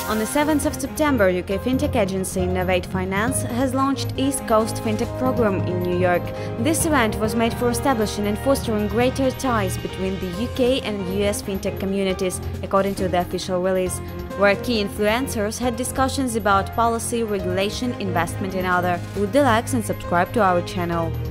On the 7th of September, UK fintech agency Innovate Finance has launched East Coast FinTech program in New York. This event was made for establishing and fostering greater ties between the UK and US fintech communities, according to the official release, where key influencers had discussions about policy, regulation, investment and other. Would you like and subscribe to our channel.